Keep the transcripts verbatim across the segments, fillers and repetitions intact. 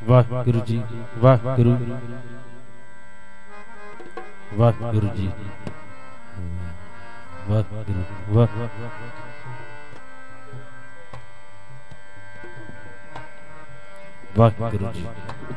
वाह गुरु जी, वाह गुरु, वाह गुरु जी, वाह गुरु, वाह वाह गुरु जी।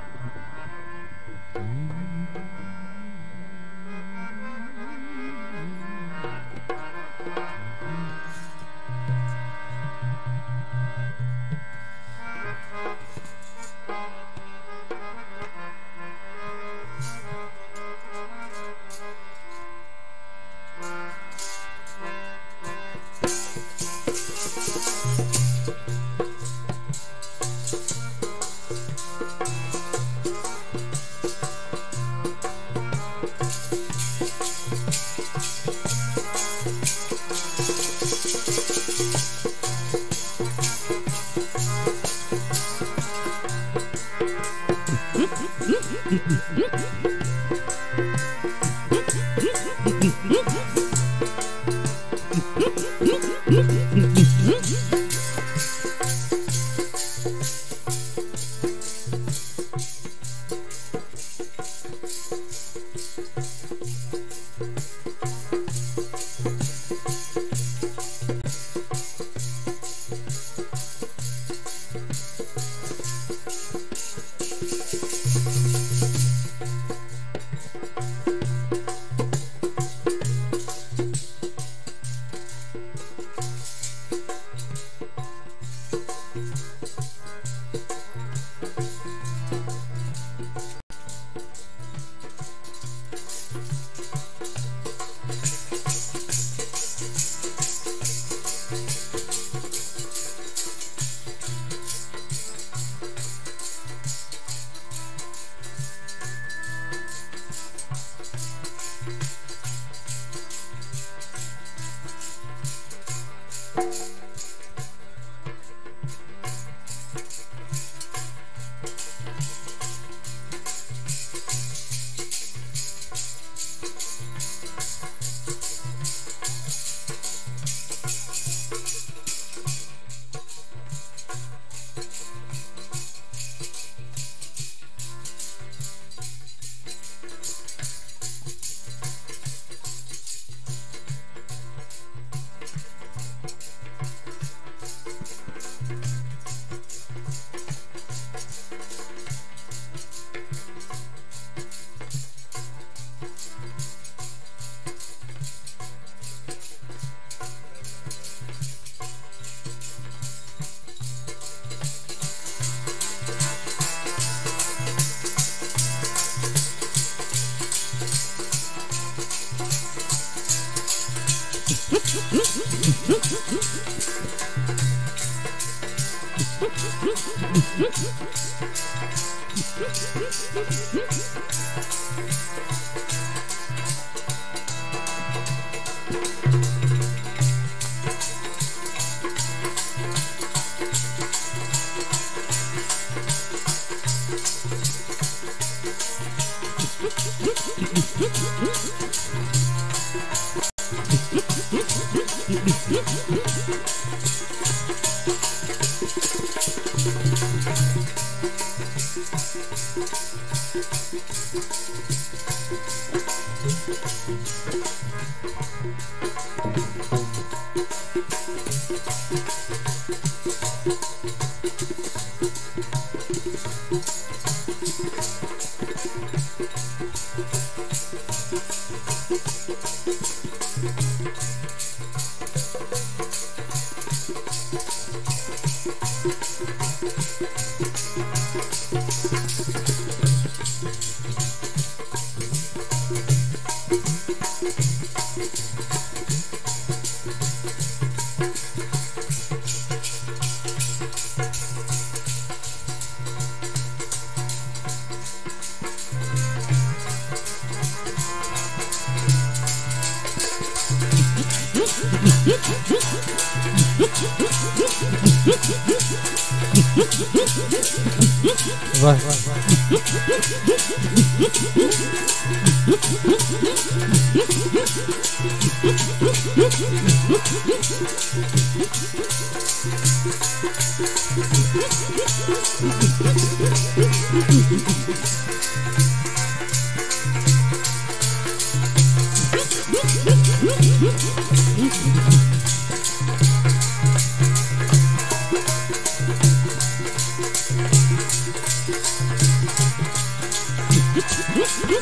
वाह वाह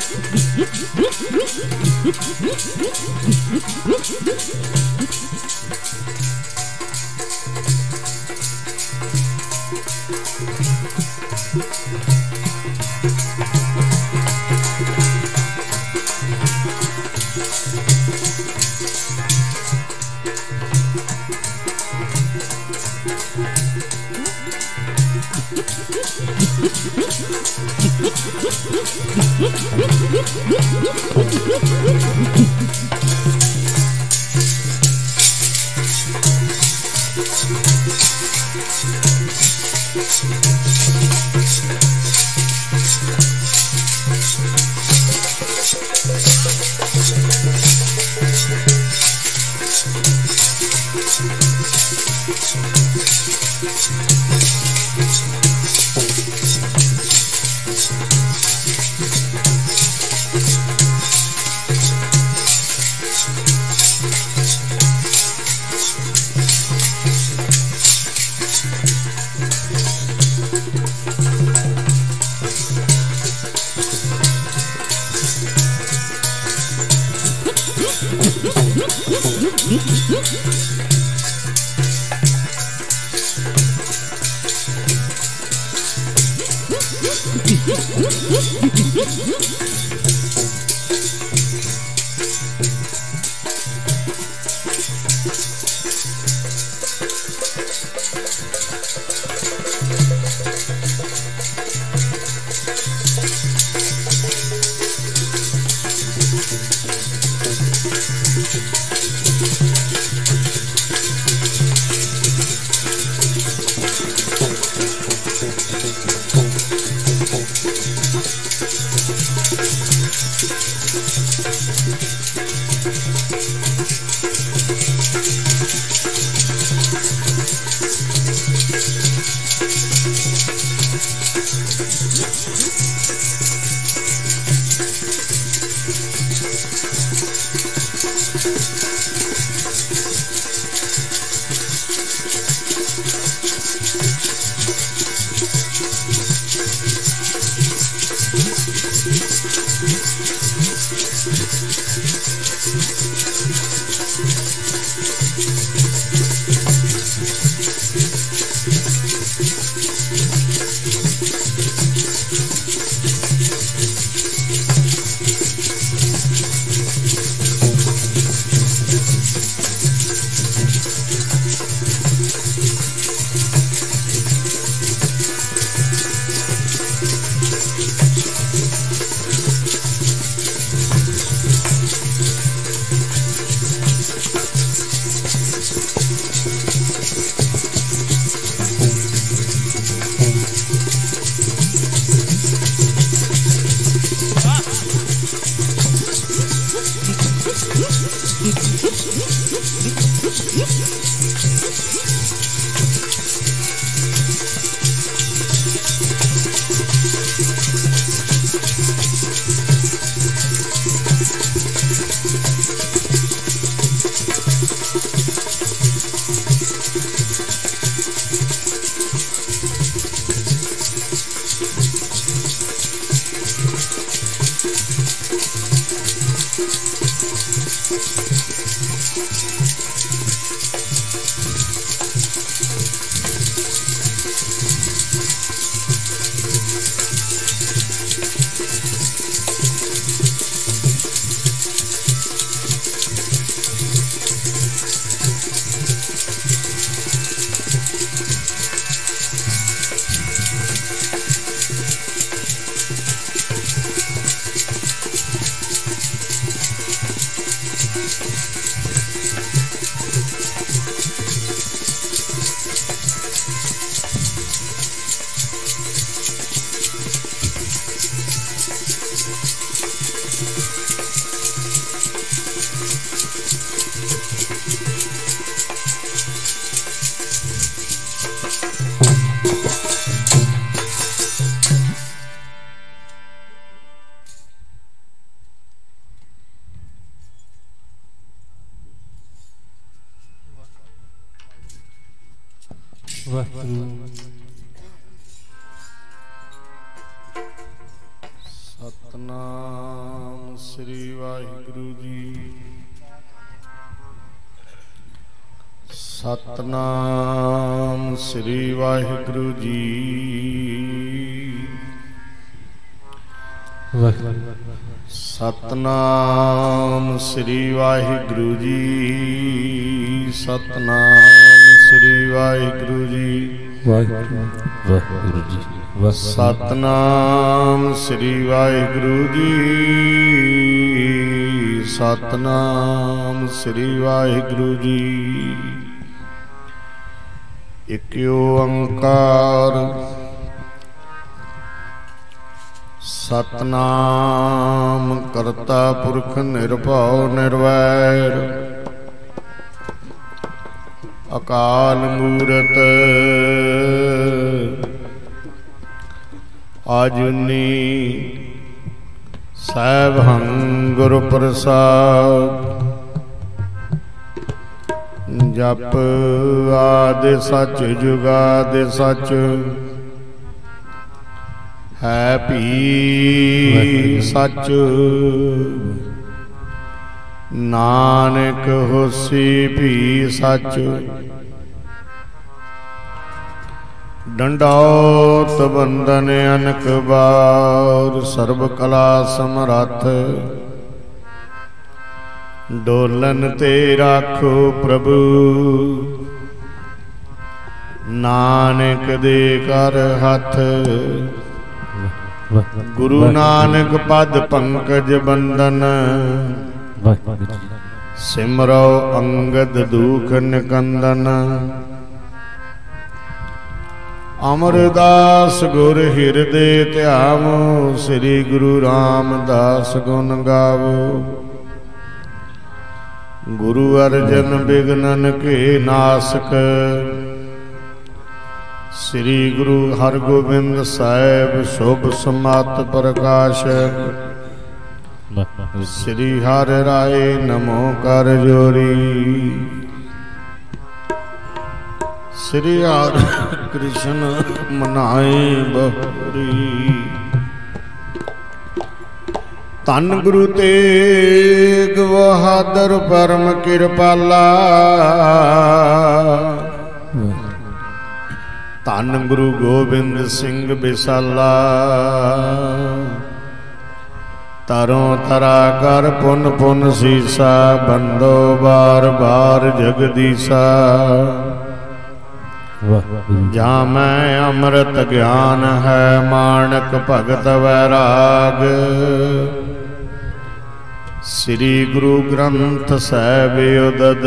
सतनाम श्री वाहिगुरु जी। सतनाम श्री वाहिगुरु जी। सतनाम श्री वाहिगुरु जी। सतनाम श्री वाहिगुरु जी। वाहिगुरु जी। सतनाम श्री वाहिगुरु जी। सतनाम श्री वाहिगुरु जी। एक ओंकार सतनाम करता पुरख निर्भव निर्वैर अकाल मूरत आजुनी सैभं गुरु प्रसाद। जप आदि सच जुगादि सच है भी सच। नानक होसी भी सच। डंडौत बंदन अनक बार सर्व कला समरथ। डोलन ते राखो प्रभु नानक दे कर हथ। गुरु नानक पद पंकज बंदन सिमरो अंगद दुख निकंदन। अमरदास गुर हिरदे ध्यावो श्री गुरु रामदास गुण गावो। गुरु अर्जन बिघ्नन के नासक श्री गुरु हरगोबिंद साहेब शुभ समात प्रकाशक। श्री हर राय नमो कर जोरी। श्री हर कृष्ण मनाए बहुरी। धन गुरु तेग बहादुर परम कृपाला। धन गुरु गोबिंद सिंह बिसाला। तरों तरा कर पुन पुन सीसा बंदो बार बार जगदीसा। जा मैं अमृत ज्ञान है मानक भगत वैराग। श्री गुरु ग्रंथ साहिब उदद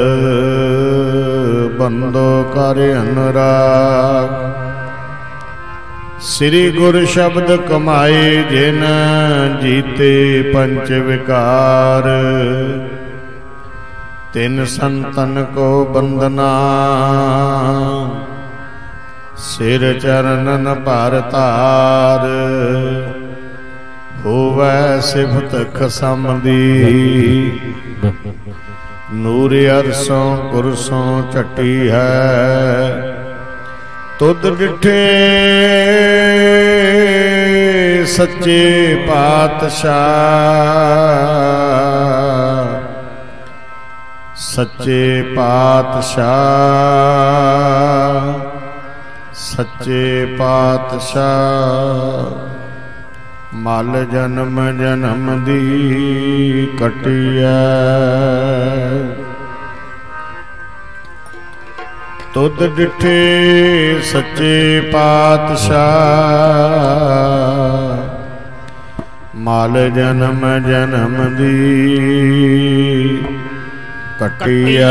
बंदो कर अनुराग। श्री गुरु शब्द कमाए जिन जीते पंच विकार। तिन संतन को बंदना सिर चरणन पर तार। होवै सिफत खसम दी नूर अरसों कुरसों चटी है। तुद डिठे सच्चे पातशाह। सच्चे पातशाह सच्चे पातशाह। मल जन्म जन्म दी कटिया। तुद डिठे सच्चे पातशाह। मल जन्म जन्म दी कटिया।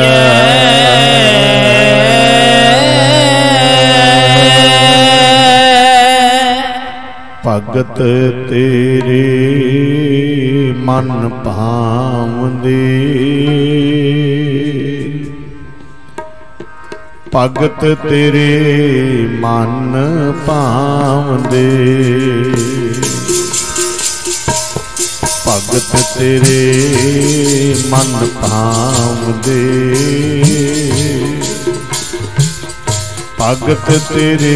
भगत तेरे मन भावंदे। भगत तेरे मन भावंदे। भगत तेरे मन भावंदे। भगत तेरे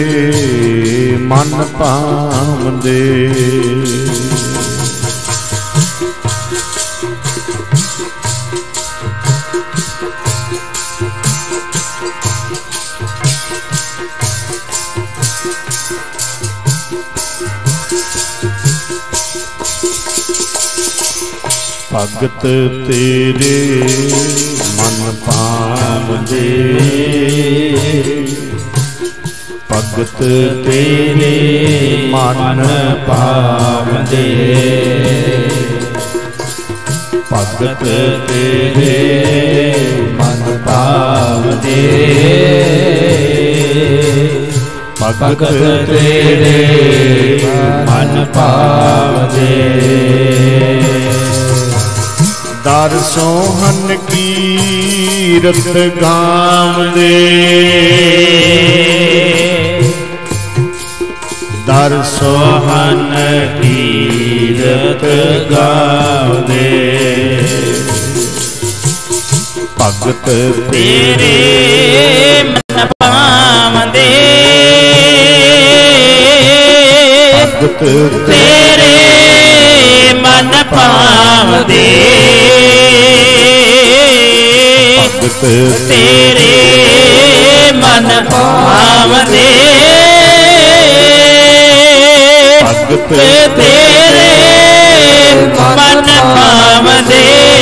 मन भावंदे। ਭਗਤ ਤੇਰੇ ਮਨ ਭਾਵਦੇ, ਭਗਤ ਤੇਰੇ ਮਨ ਭਾਵਦੇ, ਭਗਤ ਤੇਰੇ ਮਨ ਭਾਵਦੇ, ਭਗਤ ਤੇਰੇ ਮਨ ਭਾਵਦੇ। ਦਰ ਸੋਹਣ ਕੀਰਤ ਗਾਵਦੇ, ਦਰ ਸੋਹਣ ਕੀਰਤ ਗਾਵਦੇ, ਭਗਤ ਤੇਰੇ ਮਨ ਭਾਵਦੇ, ਭਗਤ ਤੇਰੇ ਮਨ ਭਾਵਦੇ, ਭਗਤ ਤੇਰੇ ਮਨ ਭਾਵਦੇ, ਭਗਤ ਤੇਰੇ ਮਨ ਭਾਵਦੇ।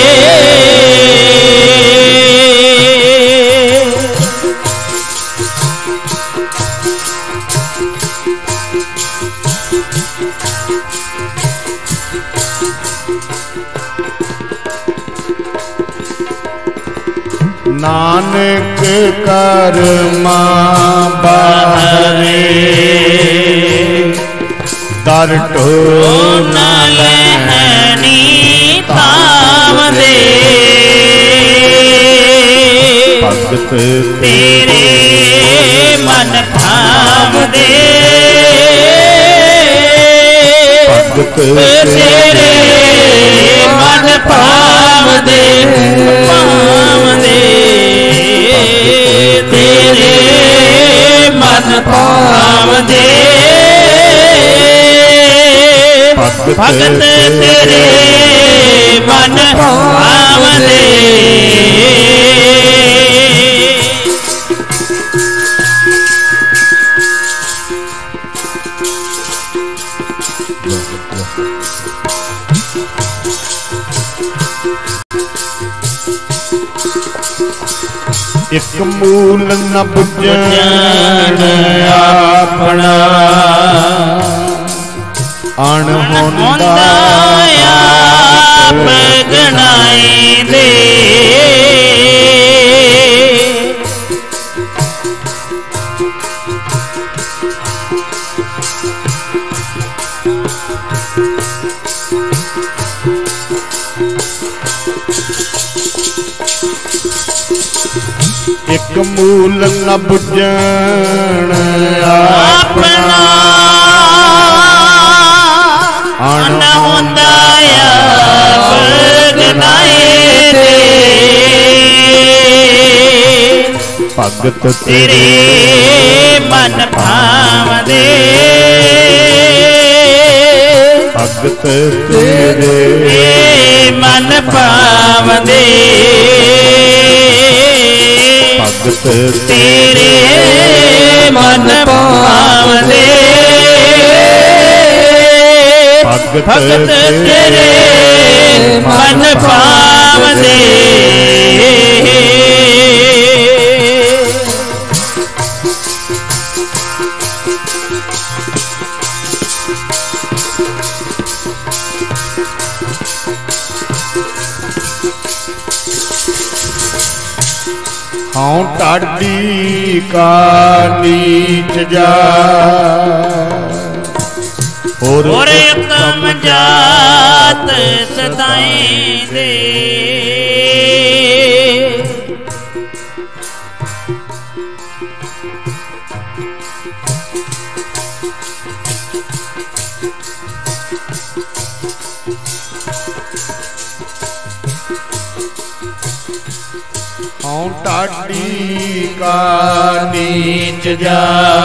ਨਾਨਕ ਕਰਮਾ ਬਾਹਰੇ, ਦਰ ਢੋ ਨਾ ਲੈਣੀ ਤਾਵਦੇ, ਭਗਤ ਤੇਰੇ ਮਨ ਭਾਵਦੇ, ਭਗਤ ਤੇਰੇ ਮਨ ਭਾਵਦੇ, ਭਾਵਦੇ ਤੇਰੇ ਮਨ ਭਾਵਦੇ, ਭਗਤ ਤੇਰੇ ਮਨ ਭਾਵਦੇ। ਇਕ ਮੂਲ ਨ ਬੁੱਝਣ ਆਪਣਾ, ਅਣਹੋਂਦਾ ਆਪ ਗਣਾਈ ਦੇ, ਇਕ ਮੂਲ ਨ ਬੁੱਝਣ ਆਪਣਾ, ਅਣਹੋਂਦਾ ਆਪ ਗਣਾਈ ਦੇ, ਭਗਤ ਤੇਰੇ ਮਨ ਭਾਵਦੇ, ਭਗਤ ਤੇਰੇ ਮਨ ਭਾਵਦੇ, ਭਗਤ ਤੇਰੇ ਮਨ ਭਾਵਦੇ, ਭਗਤ ਤੇਰੇ ਮਨ ਭਾਵਦੇ। ਹਉ ਢਾਡੀ ਕਾ ਨੀਚ ਜਾ, ਹੋਰ ਉਤਮ ਜਾਤ ਸਦਾਈ ਦੇ, ਹਉ ਢਾਡੀ ਕਾ ਨੀਚ ਜਾ,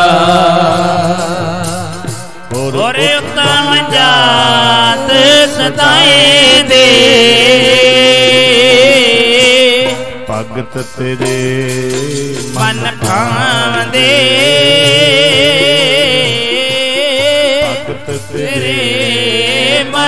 ਹੋਰ ਉਤਮ ਜਾਤ ਸਦਾਈ ਦੇ, ਭਗਤ ਤੇਰੇ ਮਨ ਭਾਵਦੇ, ਭਗਤ ਤੇਰੇ ਮਨ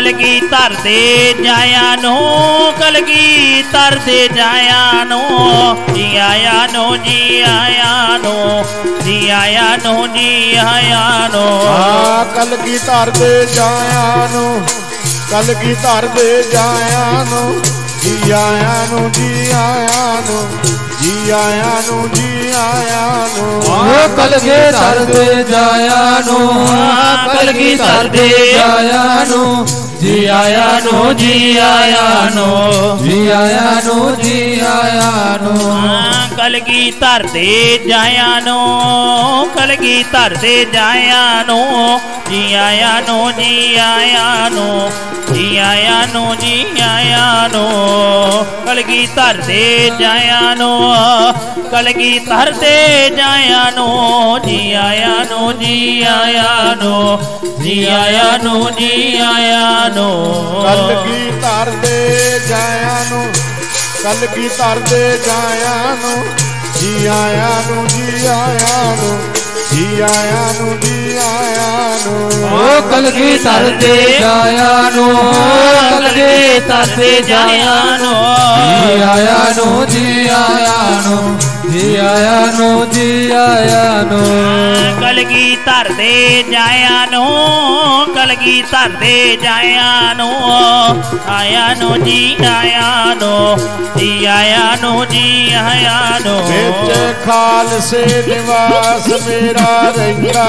ਕਲਗੀ ਧਰਦੇ ਜਾਇਆ ਨੂੰ ਕਲਗੀ ਧਰਦੇ ਜਾਇਆ ਨੂੰ ਜੀ ਆਇਆ ਨੂੰ ਜੀ ਆਇਆ ਨੂੰ ਜੀ ਆਇਆ ਨੂੰ ਜੀ ਆਇਆ ਨੂੰ ਆ ਕਲਗੀ ਧਰਦੇ ਜਾਇਆ ਨੂੰ ਕਲਗੀ ਧਰਦੇ ਜਾਇਆ ਨੂੰ ਜੀ ਆਇਆ ਨੂੰ ਜੀ ਆਇਆ ਨੂੰ ਜੀ ਆਇਆ ਨੂੰ ਜੀ ਆਇਆ ਨੂੰ ਆ ਕਲਗੀ ਧਰਦੇ ਜਾਇਆ ਨੂੰ ਕਲਗੀ ਧਰਦੇ ਜਾਇਆ ਨੂੰ ਜੀ ਆਇਆ ਨੂੰ ਜੀ ਆਇਆ ਨੂੰ ਜੀ ਆਇਆ ਨੂੰ ਜੀ ਆਇਆ ਨੂੰ ਕਲਗੀ ਧਰਦੇ ਜਾਇਆ ਨੂੰ ਕਲਗੀ ਧਰਦੇ ਜਾਇਆ ਨੂੰ ਜੀ ਆਇਆ ਨੂੰ ਜੀ ਆਇਆ ਨੂੰ ਜੀ ਆਇਆ ਨੂੰ ਜੀ ਆਇਆ ਨੂੰ ਕਲਗੀ ਧਰਦੇ ਜਾਇਆ ਨੂੰ ਕਲਗੀ ਧਰਦੇ ਜਾਇਆ ਨੂੰ ਜੀ ਆਇਆ ਨੂੰ ਜੀ ਆਇਆ ਨੂੰ ਜੀ ਆਇਆ ਨੂੰ ਜੀ ਆਇਆ ਨੂੰ ਕਲਗੀ ਧਰਦੇ ਜਾਇਆ ਨੂੰ ਕਲਗੀ ਧਰਦੇ ਜਾਇਆ ਨੂੰ ਜੀ ਆਇਆ ਨੂੰ ਜੀ ਆਇਆ ਨੂੰ ਜੀ ਆਇਆ ਨੂੰ ਜੀ ਆਇਆ ਨੂੰ ਓ ਕਲਗੀ ਧਰਦੇ ਜਾਇਆ ਨੂੰ ਕਲਗੀ ਧਰਦੇ ਜਾਇਆ ਨੂੰ ਜੀ ਆਇਆ ਨੂੰ ਜੀ ਆਇਆ ਨੂੰ ਜੀ ਆਇਆ ਨੂੰ ਜੀ ਆਇਆ ਨੂੰ ਕਲਗੀ ਧਰਦੇ ਜਾਇਆ ਨੂੰ ਕਲਗੀ ਧਰਦੇ ਜਾਇਆ ਨੂੰ ਆਇਆ ਨੂੰ ਜੀ ਆਇਆ ਨੂੰ ਜੀ ਆਇਆ ਨੂੰ ਜੀ ਆਇਆ ਨੂੰ ਵਿੱਚ ਖਾਲਸੇ ਨਿਵਾਸ ਮੇਰਾ ਰਹਿੰਦਾ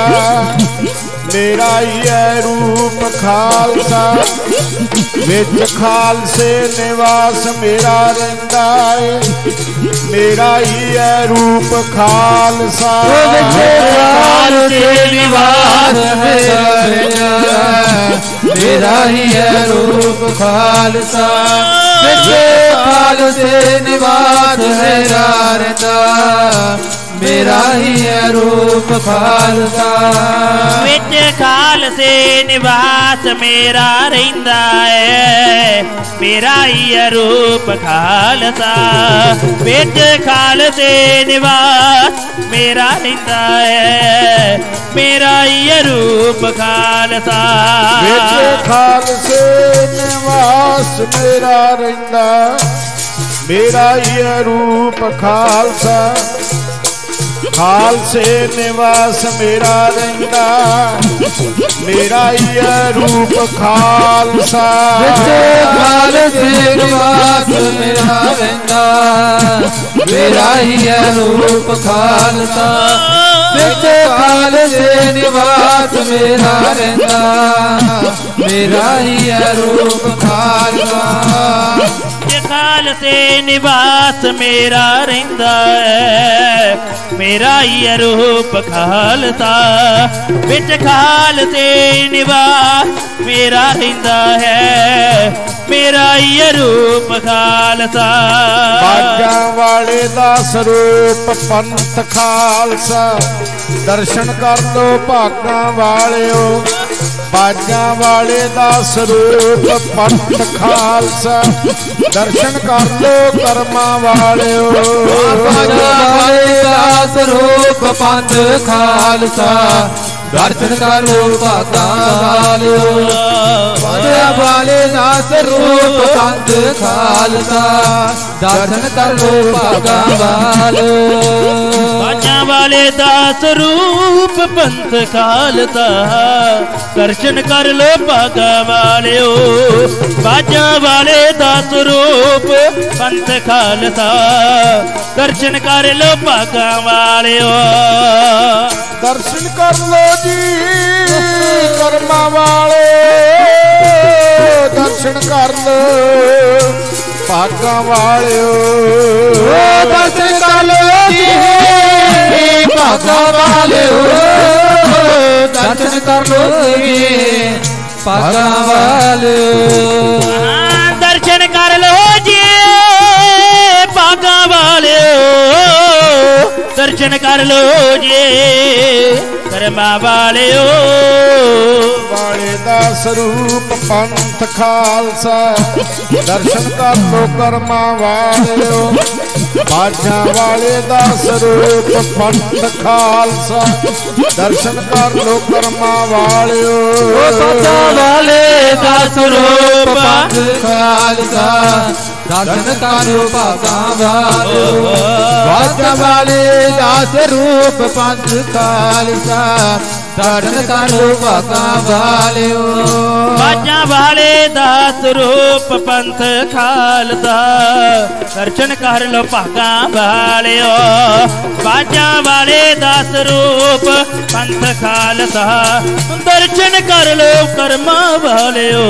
ਮੇਰਾ ਹੀ ਹੈ ਰੂਪ ਖਾਲਸਾ ਵਿੱਚ ਖਾਲਸੇ ਨਿਵਾਸ ਮੇਰਾ ਰਹਿੰਦਾ ਏ ਮੇਰਾ ਹੀ ਹੈ ਰੂਪ ਖਾਲਸਾ ਵਿੱਚ ਖਾਲਸੇ ਨਿਵਾਸ ਮੇਰਾ ਰਹਿੰਦਾ ਮੇਰਾ ਹੀ ਹੈ ਰੂਪ ਖਾਲਸਾ ਵਿੱਚ ਖਾਲਸੇ ਨਿਵਾਸ ਮੇਰਾ ਰਹਿੰਦਾ ਮੇਰਾ ਹੀ ਹੈ ਰੂਪ ਖਾਲਸਾ ਵਿੱਚ ਖਾਲਸੇ ਨਿਵਾਸ ਮੇਰਾ ਰਹਿੰਦਾ ਏ ਮੇਰਾ ਹੀ ਹੈ ਰੂਪ ਖਾਲਸਾ ਵਿੱਚ ਖਾਲਸੇ ਨਿਵਾਸ ਮੇਰਾ ਰਹਿੰਦਾ ਏ ਮੇਰਾ ਹੀ ਹੈ ਰੂਪ ਖਾਲਸਾ ਵਿੱਚ ਖਾਲਸੇ ਨਿਵਾਸ ਮੇਰਾ ਰਹਿੰਦਾ ਮੇਰਾ ਹੀ ਹੈ ਰੂਪ ਖਾਲਸਾ ਖਾਲਸੇ ਨਿਵਾਸ ਮੇਰਾ ਰਹਿੰਦਾ ਮੇਰਾ ਹੀ ਹੈ ਰੂਪ ਖਾਲਸਾ ਵਿੱਚ ਖਾਲਸੇ ਨਿਵਾਸ ਮੇਰਾ ਰਹਿੰਦਾ ਮੇਰਾ ਹੀ ਹੈ ਰੂਪ ਖਾਲਸਾ ਵਿੱਚ ਖਾਲਸੇ ਨਿਵਾਸ ਮੇਰਾ ਰਹਿੰਦਾ ਮੇਰਾ ਹੀ ਹੈ ਰੂਪ ਖਾਲਸਾ ਖਾਲਸੇ ਨਿਵਾਸ ਮੇਰਾ ਰਹਿੰਦਾ ਹੈ ਮੇਰਾ ਹੀ ਹੈ ਰੂਪ ਖਾਲਸਾ ਵਿੱਚ ਖਾਲਸੇ ਨਿਵਾਸ ਮੇਰਾ ਰਹਿੰਦਾ ਹੈ ਮੇਰਾ ਹੀ ਹੈ ਰੂਪ ਖਾਲਸਾ ਬਾਜਾਂ ਵਾਲੇ ਦਾ ਸਰੂਪ ਪੰਥ ਖਾਲਸਾ ਦਰਸ਼ਨ ਕਰ ਲੋ ਭਾਗਾਂ ਵਾਲਿਓ ਬਾਜਾਂ ਵਾਲੇ ਦਾ ਸਰੂਪ ਪੰਥ ਖਾਲਸਾ ਦਰਸ਼ਨ ਕਰ ਲੋ ਕਰਮਾਂ ਵਾਲਿਓ ਬਾਜਾਂ ਵਾਲੇ ਦਾ ਸਰੂਪ ਪੰਥ ਖਾਲਸਾ ਦਰਸ਼ਨ ਕਰ ਲੋ ਭਾਗਾਂ ਵਾਲਿਓ ਬਾਜਾਂ ਵਾਲੇ ਦਾ ਸਰੂਪ ਪੰਥ ਖਾਲਸਾ ਦਰਸ਼ਨ ਕਰ ਲੋ ਭਾਗਾਂ ਵਾਲਿਓ ਬਾਜਾਂ ਵਾਲੇ ਦਾ ਸਰੂਪ ਪੰਥ ਖਾਲਸਾ ਦਰਸ਼ਨ ਕਰ ਲੋ ਭਾਗਾਂ ਵਾਲਿਓ ਬਾਜਾਂ ਵਾਲੇ ਦਾ ਸਰੂਪ ਪੰਥ ਖਾਲਸਾ ਦਰਸ਼ਨ ਕਰ ਲੋ ਭਾਗਾਂ ਵਾਲਿਓ ਦਰਸ਼ਨ ਕਰ ਲੋ ਜੀ ਕਰਮਾਂ ਵਾਲੇ ਦਰਸ਼ਨ ਕਰ ਲੋ ਭਾਗਾਂ ਵਾਲਿਓ ਦਰਸ਼ਨ ਕਰ ਲੋ ਜੀ ਭਾਗਾਂ ਵਾਲਿਓ ਦਰਸ਼ਨ ਕਰ ਲੋ ਜੀ ਭਾਗਾਂ ਵਾਲਿਓ ਦਰਸ਼ਨ ਕਰ ਲੋ ਜੀ ਭਾਗਾਂ ਵਾਲਿਓ दर्शन कर लो जे कर्मा वालियो वाले दा स्वरूप पंथ खालसा दर्शन कर लो कर्मा वालियो बाजा वाले दा स्वरूप पंथ खालसा दर्शन कर लो कर्मा वालियो बाजा वाले दा स्वरूप पंथ खालसा दर्शन कर लो भागा वालियो बाजा वाले दा स्वरूप पंथ खालसा दर्शन कर लो भागा वालियो बाजा वाले दा स्वरूप पंथ खालसा दर्शन कर लो भागा वालियो बाजा वाले दा स्वरूप पंथ खालसा दर्शन कर लो कर्मा वालियो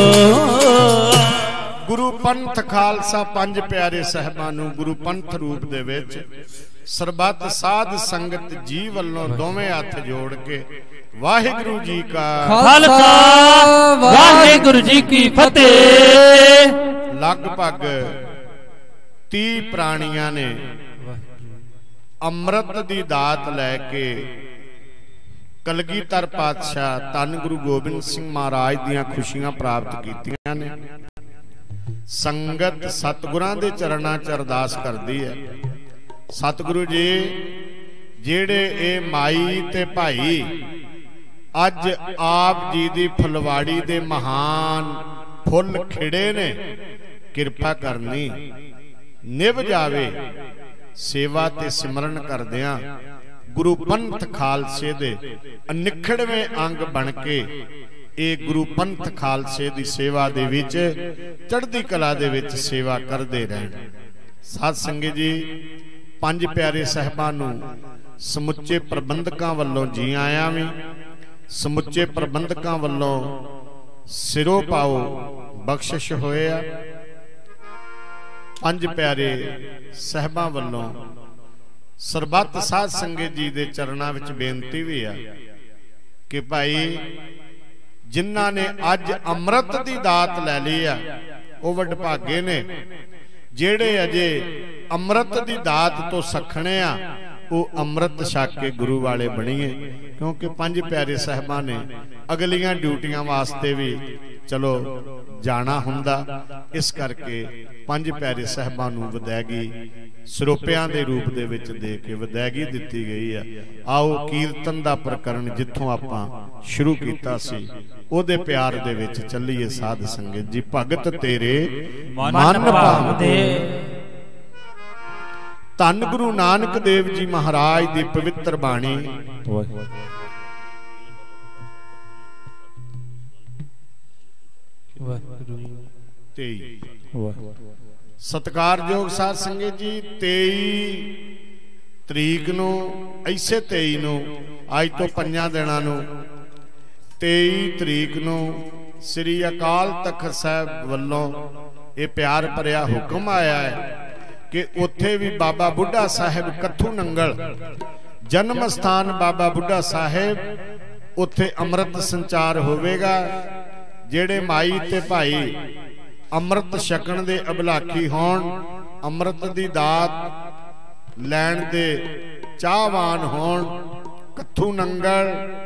गुरु पंथ खालसा पंज प्यारे साहिबानों गुरु पंथ रूप दे विच सरबत साध संगत जी वल्लों दोवें हथ जोड़ के वाहिगुरु जी का खालसा वाहिगुरु जी की फतेह। लगभग तीह प्राणियां ने अमृत दी दात लैके कलगीधर पातशाह धन गुरु गोबिंद सिंह महाराज दियां खुशियां प्राप्त कीतियां ने। संगत सतगुरां दे चरणां च अरदास करदी है सतगुरु जी जेड़े ए माई ते भाई अज आप जी दी फुलवाड़ी दे महान फुल खिड़े ने किरपा करनी निभ जावे सेवा ते सिमरन करदियां गुरु पंथ खालसे दे अनिखड़वें अंग बन के ए गुरु पंथ खालसे दी सेवा दे विच चढ़दी कला दे विच सेवा करदे रहन। साध संगत जी पंज प्यारे साहिबानों समुचे प्रबंधकां वल्लों जी आया भी समुचे प्रबंधकां वल्लों सिरों पाओ बख्शिश होया। पंज प्यारे साहिबां वल्लों सरबत साध संगत जी दे चरणां विच बेनती भी है कि भाई जिन्हां ने अज अमृत दी दात लै ली आ वो वडभागे ने जेड़े अजे अमृत दी दात तो सखने आ वो अमृत छक के गुरु वाले बणीए क्योंकि पंज प्यारे साहिबां ने अगलियां ड्यूटियां वास्ते भी चलो जाना हुंदा इस करके पंज प्यारे साहिबां नूं विदायगी ਸਰੋਪਿਆਂ ਦੇ रूप दे विच दे के विदायगी दित्ती गई है। आओ कीर्तन दा प्रकरण जिथों आपां शुरू कीता सी ओदे प्यार दे विच ਚੱਲੀਏ साध संगत जी। भगत तेरे मन भावदे धन गुरु नानक देव जी महाराज दी पवित्र बाणी तेई सत्कारयोग साध संगत जी तेई तरीक नूं ऐसे तेई नूं अज तो पंजां दिनां नूं तेई तरीक नूं श्री अकाल तखत साहब वल्लों ये प्यार भरिया हुक्म आया है कि उत्थे भी बाबा बुढ़ा साहिब कत्थू नंगल जन्म स्थान बाबा बुढ़ा साहिब उत्थे अमृत संचार होवेगा। जेड़े माई ते भाई अमृत छकण दे अभिलाखी होण अमृत दी दात लैण दे चाहवान होण कत्थू नंगल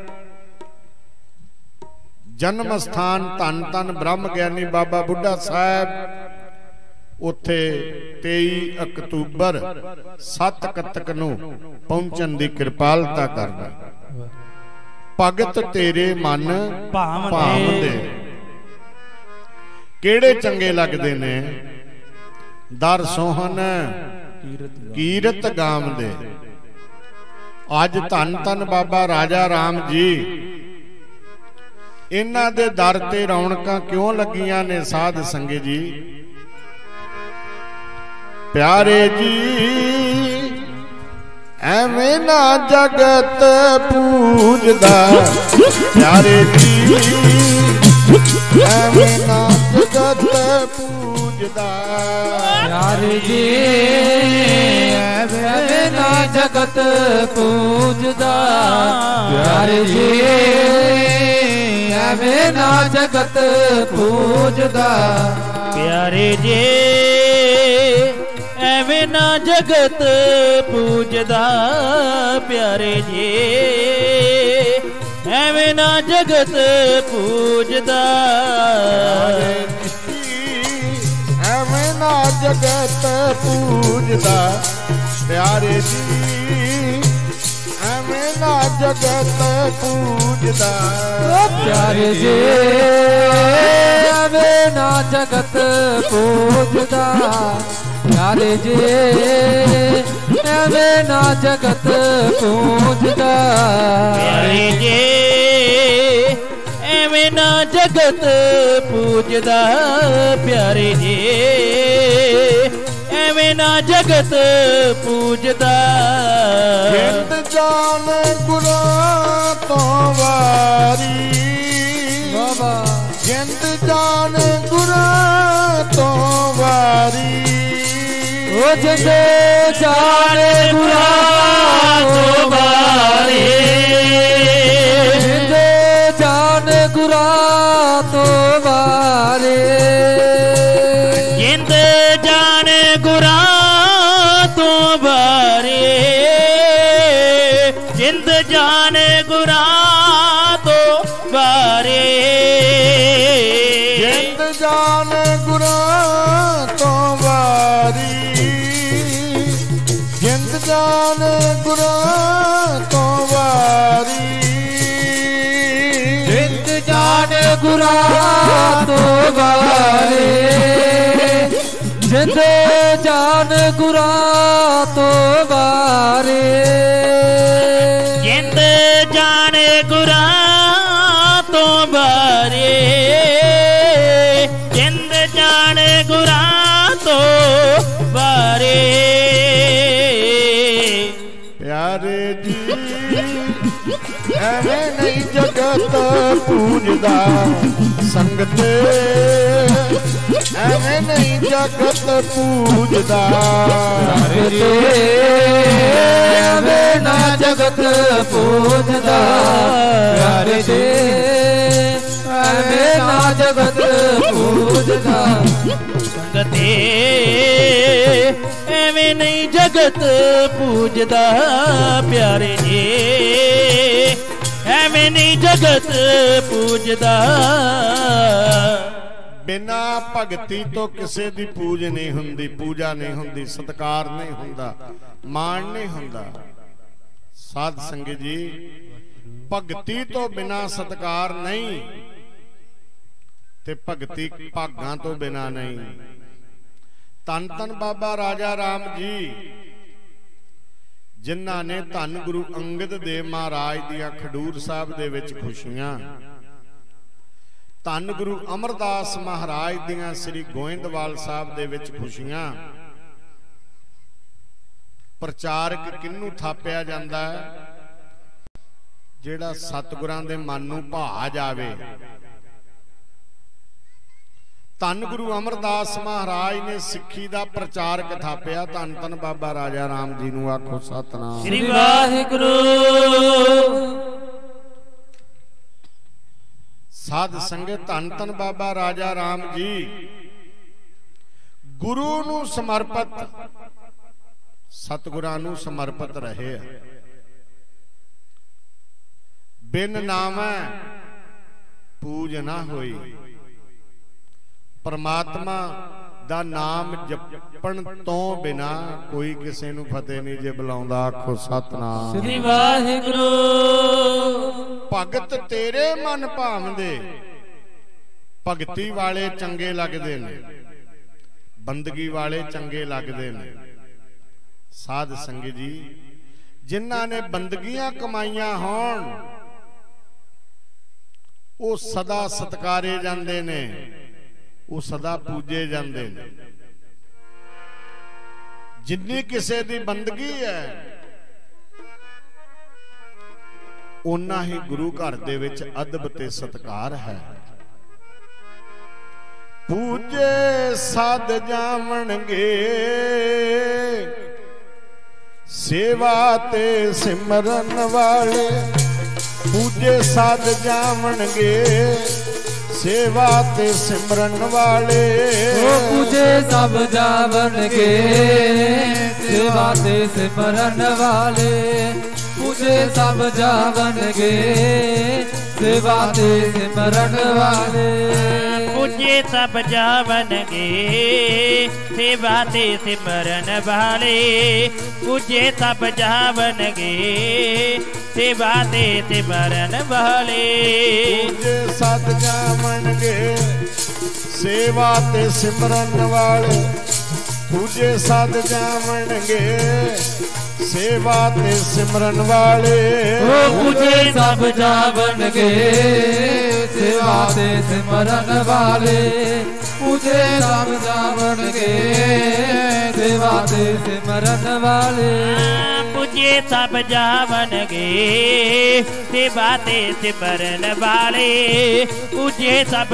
जन्म स्थान धन धन ब्रह्म ज्ञानी बाबा बुढ़ा साहब उत्थे तेई अक्तूबर सत्त कतक नूं पहुंचण दी कृपालता करना। भगत तेरे मन भावदे केड़े चंगे लगदे ने दर सोहन कीरत गाम दे। अज धन धन बाबा राजा राम जी इन्हां दे दर ते रौनकां क्यों लगियां ने साध संगत जी। प्यारे जी एवें ना जगत पूजदा प्यारे जी एवें ना जगत पूजदा प्यारे जी एवें ना जगत पूजदा प्यारे जी एवें ना जगत पूजदा प्यारे जी ਐਵੇਂ ਨਾ ਜਗਤ ਪੂਜਦਾ ਪਿਆਰੇ ਜੀ, ਐਵੇਂ ਨਾ ਜਗਤ ਪੂਜਦਾ, ਐਵੇਂ ਨਾ ਜਗਤ ਪੂਜਦਾ ਪਿਆਰੇ ਜੀ, ਐਵੇਂ ਨਾ ਜਗਤ ਪੂਜਦਾ ਪਿਆਰੇ ਜੀ, ਐਵੇਂ ਨਾ ਜਗਤ ਪੂਜਦਾ ਪਿਆਰੇ ਜੀ, ਐਵੇਂ ਨਾ ਜਗਤ ਪੂਜਦਾ ਪਿਆਰੇ ਜੀ, ਐਵੇਂ ਨਾ ਜਗਤ ਪੂਜਦਾ ਪਿਆਰੇ ਜੀ, ਐਵੇਂ ਨਾ ਜਗਤ ਪੂਜਦਾ। ਜਿੰਦ ਜਾਨ ਗੁਰਾਂ ਤੋਂ ਵਾਰੀ, ਬਾਬਾ ਜਿੰਦ ਜਾਨ ਗੁਰਾਂ ਤੋਂ ਵਾਰੀ, ਉਹ ਜਿੰਦ ਜਾਨ ਗੁਰਾਂ ਤੋਂ ਵਾਰੀ, ਜਿੰਦ ਜਾਨ ਗੁਰਾਂ ਤੋਂ ਵਾਰੀ, ਜਿੰਦ ਜਾਨ ਗੁਰਾਂ ਤੋਂ ਵਾਰੀ, ਜਿੰਦ ਜਾਨ ਗੁਰਾਂ ਤੋਂ ਵਾਰੀ, ਜਿੰਦ ਜਾਨ ਗੁਰਾਂ ਤੋਂ ਵਾਰੀ, ਜਿੰਦ ਜਾਨ ਗੁਰਾਂ ਤੋਂ ਵਾਰੀ, ਜਿੰਦ ਜਾਨ ਗੁਰਾਂ ਤੋਂ ਵਾਰੀ, ਜਿੰਦ ਜਾਨ ਗੁਰਾਂ ਤੋਂ ਵਾਰੀ, ਜਿੰਦ ਜਾਨ ਗੁਰਾਂ ਤੋਂ ਵਾਰੀ, ਜਿੰਦ ਜਾਨ ਗੁਰਾਂ ਤੋਂ ਵਾਰੀ। ਪਿਆਰੇ ਜੀ ਐਵੇਂ ਨਹੀਂ ਜਗਤ ਪੂਜਦਾ ਸੰਗਤ, ਐਵੇਂ ਨਹੀਂ ਜਗਤ ਪੂਜਦਾ ਪਿਆਰੇ ਜੀ, ਐਵੇਂ ਨਾ ਜਗਤ ਪੂਜਦਾ ਪਿਆਰੇ ਜੀ, ਐਵੇਂ ਨਾ ਜਗਤ ਪੂਜਦਾ ਸੰਗਤੇ, ਐਵੇਂ ਨਹੀਂ ਜਗਤ ਪੂਜਦਾ ਪਿਆਰੇ ਜੀ, ਐਵੇਂ ਨਹੀਂ ਜਗਤ ਪੂਜਦਾ। ਬਿਨਾ ਭਗਤੀ ਤੋਂ ਕਿਸੇ ਦੀ ਪੂਜ ਨਹੀਂ ਹੁੰਦੀ, ਪੂਜਾ ਨਹੀਂ ਹੁੰਦੀ, ਸਤਿਕਾਰ ਨਹੀਂ ਹੁੰਦਾ, ਮਾਣ ਨਹੀਂ ਹੁੰਦਾ। ਸਾਧ ਸੰਗਤ ਜੀ, ਭਗਤੀ ਤੋਂ ਬਿਨਾ ਸਤਿਕਾਰ ਨਹੀਂ ਤੇ ਭਗਤੀ ਭਾਗਾਂ ਤੋਂ ਬਿਨਾ ਨਹੀਂ। ਧੰਨ ਧੰਨ ਬਾਬਾ ਰਾਜਾ ਰਾਮ ਜੀ, ਜਿਨ੍ਹਾਂ ਨੇ ਧੰਨ ਗੁਰੂ ਅੰਗਦ ਦੇਵ ਮਹਾਰਾਜ ਦੀਆਂ ਖਡੂਰ ਸਾਹਿਬ ਦੇ ਵਿੱਚ ਖੁਸ਼ੀਆਂ, ਧੰਨ ਗੁਰੂ ਅਮਰਦਾਸ ਮਹਾਰਾਜ ਦੀਆਂ ਸ੍ਰੀ ਗੋਇੰਦਵਾਲ ਸਾਹਿਬ ਦੇ ਵਿੱਚ ਖੁਸ਼ੀਆਂ, ਪ੍ਰਚਾਰਕ ਕਿਹਨੂੰ ਥਾਪਿਆ ਜਾਂਦਾ ਹੈ? ਜਿਹੜਾ ਸਤਿਗੁਰਾਂ ਦੇ ਮਨ ਨੂੰ ਭਾ ਜਾਵੇ। ਧੰਨ ਗੁਰੂ ਅਮਰਦਾਸ ਮਹਾਰਾਜ ਨੇ ਸਿੱਖੀ ਦਾ ਪ੍ਰਚਾਰਕ ਥਾਪਿਆ। ਧੰਨ ਧੰਨ ਬਾਬਾ ਰਾਜਾ ਰਾਮ ਜੀ ਨੂੰ ਆਖੋ ਸਤਨਾਮ ਸ੍ਰੀ ਵਾਹਿਗੁਰੂ। ਸਾਧ ਸੰਗਤ, ਧੰਨ ਧੰਨ ਬਾਬਾ ਰਾਜਾ ਰਾਮ ਜੀ ਗੁਰੂ ਨੂੰ ਸਮਰਪਿਤ, ਸਤਿਗੁਰਾਂ ਨੂੰ ਸਮਰਪਿਤ ਰਹੇ ਆ। ਬਿਨ ਨਾਮੈ ਪੂਜ ਨਾ ਹੋਈ। ਪਰਮਾਤਮਾ ਦਾ ਨਾਮ ਜਪਣ ਤੋਂ ਬਿਨਾ ਕੋਈ ਕਿਸੇ ਨੂੰ ਫਤਿਹ ਨਹੀਂ ਜੇ ਬੁਲਾਉਂਦਾ। ਆਖੋ ਸਤਨਾਮ ਸ੍ਰੀ ਵਾਹਿਗੁਰੂ। ਭਗਤ ਤੇਰੇ ਮਨ ਭਾਵਦੇ, ਭਗਤੀ ਵਾਲੇ ਚੰਗੇ ਲੱਗਦੇ ਨੇ, ਬੰਦਗੀ ਵਾਲੇ ਚੰਗੇ ਲੱਗਦੇ ਨੇ। ਸਾਧ ਸੰਗਤ ਜੀ, ਜਿਨ੍ਹਾਂ ਨੇ ਬੰਦਗੀਆਂ ਕਮਾਈਆਂ ਹੋਣ ਉਹ ਸਦਾ ਸਤਕਾਰੇ ਜਾਂਦੇ ਨੇ, ਉਹ ਸਦਾ ਪੂਜੇ ਜਾਂਦੇ ਨੇ। ਜਿੰਨੀ ਕਿਸੇ ਦੀ ਬੰਦਗੀ ਹੈ ਉਨਾ ਹੀ ਗੁਰੂ ਘਰ ਦੇ ਵਿੱਚ ਅਦਬ ਤੇ ਸਤਕਾਰ ਹੈ। ਪੂਜੇ ਸਾਧ ਜਾਵਣਗੇ, ਸੇਵਾ ਤੇ ਸਿਮਰਨ ਵਾਲੇ। ਪੂਜੇ ਸਾਧ ਜਾਵਣਗੇ, ਸੇਵਾ ਤੇ ਸਿਮਰਨ ਵਾਲੇ ਉਹ ਪੂਜੇ ਸਭ ਜਾਵਣਗੇ ਸੇਵਾ ਤੇ ਸਿਮਰਨ ਵਾਲੇ ਪੂਜੇ ਸਭ ਜਾਵਣਗੇ ਸੇਵਾ ਤੇ ਸਿਮਰਨ ਵਾਲੇ ਪੂਜੇ ਸਭ ਜਾਵਣਗੇ ਸੇਵਾ ਤੇ ਸਿਮਰਨ ਵਾਲੇ ਪੂਜੇ ਸਭ ਜਾਵਣਗੇ ਸੇਵਾ ਤੇ ਸਿਮਰਨ ਵਾਲੇ ਪੂਜੇ ਸਭ ਜਾਵਣਗੇ ਸੇਵਾ ਤੇ ਸਿਮਰਨ ਵਾਲੇ ਪੂਜੇ ਸਭ ਜਾਵਣਗੇ ਸੇਵਾ ਤੇ ਸਿਮਰਨ ਵਾਲੇ ਉਹ ਪੂਜੇ ਸਭ ਜਾਵਣਗੇ ਸੇਵਾ ਤੇ ਸਿਮਰਨ ਵਾਲੇ ਪੂਜੇ ਸਭ ਜਾਵਣਗੇ ਸੇਵਾ ਤੇ ਸਿਮਰਨ ਵਾਲੇ ਪੂਜੇ ਸਭ ਜਾਵਣਗੇ ਸੇਵਾ ਤੇ ਸਿਮਰਨ ਵਾਲੇ ਪੂਜੇ ਸਭ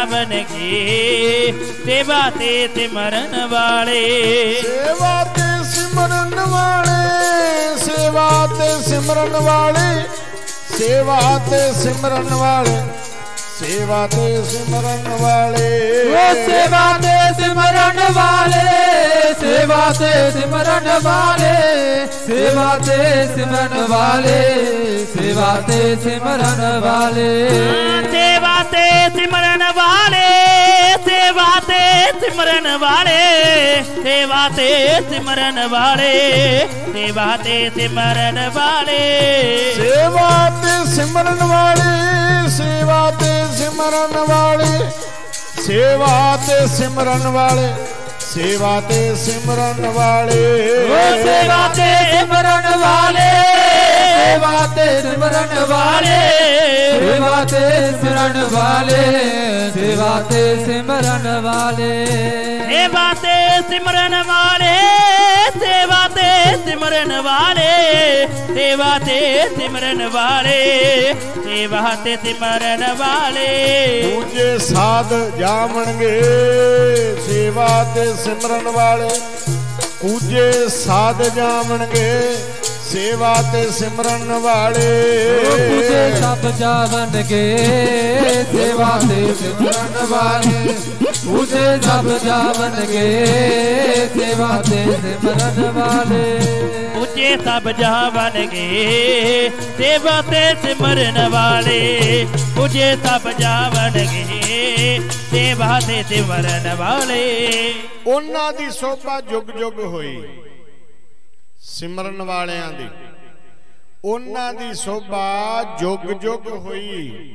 ਜਾਵਣਗੇ ਸੇਵਾ ਤੇ ਸਿਮਰਨ ਵਾਲੇ ਸੇਵਾ ਤੇ ਸਿਮਰਨ ਵਾਲੇ ਸੇਵਾ ਤੇ ਸਿਮਰਨ ਵਾਲੇ ਸੇਵਾ ਤੇ ਸਿਮਰਨ ਵਾਲੇ ਸੇਵਾ ਤੇ ਸਿਮਰਨ ਵਾਲੇ ਉਹ ਸੇਵਾ ਤੇ ਸਿਮਰਨ ਵਾਲੇ ਸੇਵਾ ਤੇ ਸਿਮਰਨ ਵਾਲੇ ਸੇਵਾ ਤੇ ਸਿਮਰਨ ਵਾਲੇ ਸੇਵਾ ਤੇ ਸਿਮਰਨ ਵਾਲੇ ਸੇਵਾ ਤੇ ਸਿਮਰਨ ਵਾਲੇ ਸੇਵਾ ਤੇ ਸਿਮਰਨ ਵਾਲੇ ਸੇਵਾ ਤੇ ਸਿਮਰਨ ਵਾਲੇ ਸੇਵਾ ਤੇ ਸਿਮਰਨ ਵਾਲੇ ਸੇਵਾ ਤੇ ਸਿਮਰਨ ਵਾਲੇ ਸੇਵਾ ਤੇ ਸਿਮਰਨ ਵਾਲੇ ਸੇਵਾ ਤੇ ਸਿਮਰਨ ਵਾਲੇ ਸੇਵਾ ਤੇ ਸਿਮਰਨ ਵਾਲੇ ਉਹ ਸੇਵਾ ਤੇ ਸਿਮਰਨ ਵਾਲੇ ਸੇਵਾ ਤੇ ਸਿਮਰਨ ਵਾਲੇ ਸੇਵਾ ਤੇ ਸਿਮਰਨ ਵਾਲੇ ਸੇਵਾ ਤੇ ਸਿਮਰਨ ਵਾਲੇ ਸੇਵਾ ਤੇ ਸਿਮਰਨ ਵਾਲੇ ਸੇਵਾ ਤੇ ਸਿਮਰਨ ਵਾਲੇ ਸੇਵਾ ਤੇ ਸਿਮਰਨ ਵਾਲੇ ਸੇਵਾ ਤੇ ਸਿਮਰਨ ਵਾਲੇ ਪੂਜੇ ਸਾਧ ਜਾਵਣਗੇ ਸੇਵਾ ਤੇ ਸਿਮਰਨ ਵਾਲੇ ਪੂਜੇ ਸਾਧ ਜਾਵਣਗੇ ਸੇਵਾ ਤੇ ਸਿਮਰਨ ਵਾਲੇ ਪੂਜੇ ਸਭ ਜਾਵਣਗੇ ਸੇਵਾ ਤੇ ਸਿਮਰਨ ਵਾਲੇ ਪੂਜੇ ਸਭ ਜਾਵਣਗੇ ਸੇਵਾ ਤੇ ਸਿਮਰਨ ਵਾਲੇ ਪੂਜੇ ਸਭ ਜਾਵਣਗੇ ਸੇਵਾ ਤੇ ਸਿਮਰਨ ਵਾਲੇ ਪੂਜੇ ਸਭ ਜਾਵਣਗੇ ਸੇਵਾ ਤੇ ਸਿਮਰਨ ਵਾਲੇ ਉਹਨਾਂ ਦੀ ਸੋਭਾ ਜੁਗ ਜੁਗ ਹੋਈ ਸਿਮਰਨ ਵਾਲਿਆਂ ਦੀ ਉਹਨਾਂ ਦੀ ਸੋਭਾ ਜੁਗ ਜੁਗ ਹੋਈ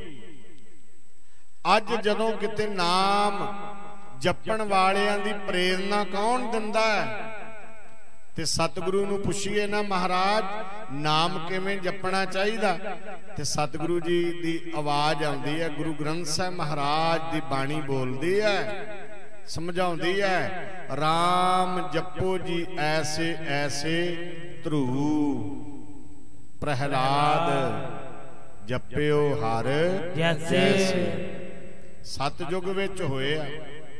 ਅੱਜ ਜਦੋਂ ਕਿਤੇ ਨਾਮ ਜਪਣ ਵਾਲਿਆਂ ਦੀ ਪ੍ਰੇਰਣਾ ਕੌਣ ਦਿੰਦਾ ਹੈ ਤੇ ਸਤਿਗੁਰੂ ਨੂੰ ਪੁੱਛੀਏ ਨਾ ਮਹਾਰਾਜ ਨਾਮ ਕਿਵੇਂ ਜਪਣਾ ਚਾਹੀਦਾ ਤੇ ਸਤਿਗੁਰੂ ਜੀ ਦੀ ਆਵਾਜ਼ ਆਉਂਦੀ ਹੈ ਗੁਰੂ ਗ੍ਰੰਥ ਸਾਹਿਬ ਮਹਾਰਾਜ ਦੀ ਬਾਣੀ ਬੋਲਦੀ ਹੈ ਸਮਝਾਉਂਦੀ ਹੈ ਰਾਮ ਜਪੋ ਜੀ ਐਸੇ ਐਸੇ ਧਰੂ ਪ੍ਰਹਿਲਾਦ ਜਪਿਓ ਹਰ ਜੈਸੇ ਸਤਜੁਗ ਵਿੱਚ ਹੋਏ ਆ